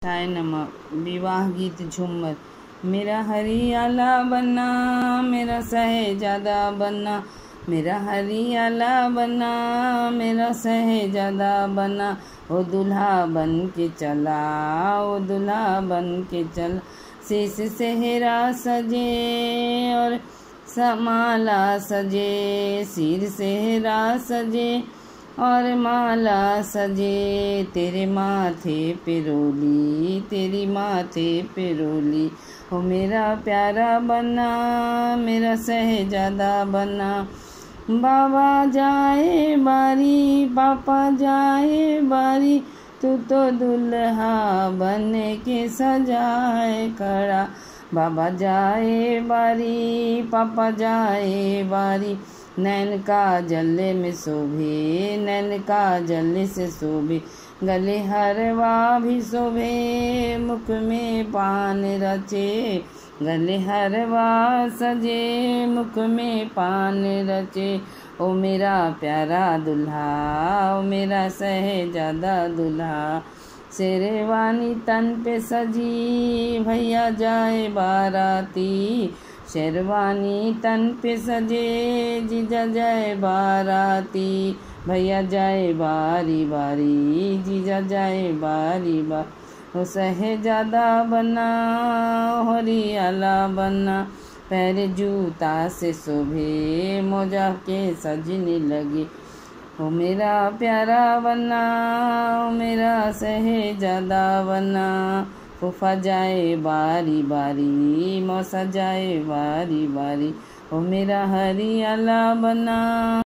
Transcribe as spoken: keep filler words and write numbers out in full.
हाय नमः। विवाह गीत झूमर। मेरा हरियाला बनना, मेरा शहजादा बनना, मेरा हरियाला बनना, मेरा शहजादा बनना। ओ दुल्हा बन के चला, ओ दुल्हा बन के चला। शीश सेहरा सजे और समाला सजे, सिर सेहरा सजे और माला सजे। तेरे माथे पे रोली, तेरी माथे पे रोली। ओ मेरा प्यारा बना, मेरा शहजादा बना। बाबा जाए बारी, पापा जाए बारी, तू तो दुल्हा बन के सजाए खड़ा। बाबा जाए बारी, पापा जाए बारी। नैन का जल्ले में शोभे, नैन का जल्ले से शोभे। गले हरवा भी शोभे, मुख में पान रचे। गले हरवा सजे, मुख में पान रचे। ओ मेरा प्यारा दुल्हा, ओ मेरा शहजादा दुल्हा। शेरवानी तन पे सजी, भैया जाए बाराती। शेरवानी तन पे सजे, जीजा जाए बाराती। भैया जाए बारी बारी, जीजा जाए बारी बारी। ओ शहजादा बना, हरियाला बना। पैर जूता से शोभे, मोजा के सजने लगे। ओ मेरा प्यारा बना, ओ मेरा शहजादा बना। फूफा जाए बारी बारी, मौसा जाए बारी बारी। ओ मेरा हरियाला बना।